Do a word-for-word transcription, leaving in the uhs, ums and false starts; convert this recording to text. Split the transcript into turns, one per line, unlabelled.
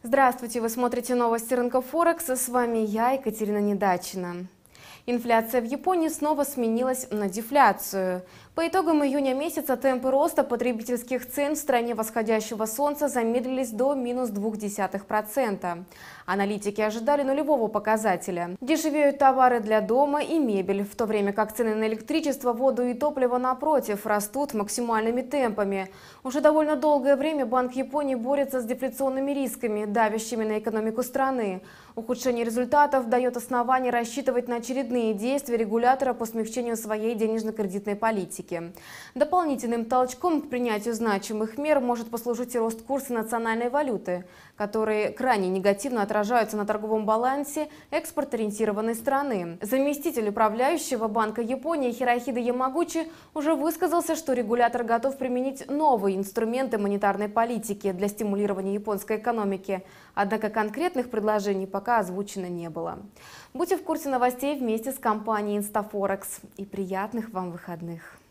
Здравствуйте, вы смотрите новости рынка Форекс, с вами я, Екатерина Недачина. Инфляция в Японии снова сменилась на дефляцию. По итогам июня месяца темпы роста потребительских цен в стране восходящего солнца замедлились до минус ноль целых две десятых процента. Аналитики ожидали нулевого показателя. Дешевеют товары для дома и мебель, в то время как цены на электричество, воду и топливо, напротив, растут максимальными темпами. Уже довольно долгое время Банк Японии борется с дефляционными рисками, давящими на экономику страны. Ухудшение результатов дает основание рассчитывать на очередные действия регулятора по смягчению своей денежно-кредитной политики. Дополнительным толчком к принятию значимых мер может послужить и рост курса национальной валюты, которые крайне негативно отражаются на торговом балансе экспорт-ориентированной страны. Заместитель управляющего Банка Японии Хирохиде Ямагучи уже высказался, что регулятор готов применить новые инструменты монетарной политики для стимулирования японской экономики. Однако конкретных предложений пока озвучено не было. Будьте в курсе новостей вместе с компанией Инстафорекс и приятных вам выходных.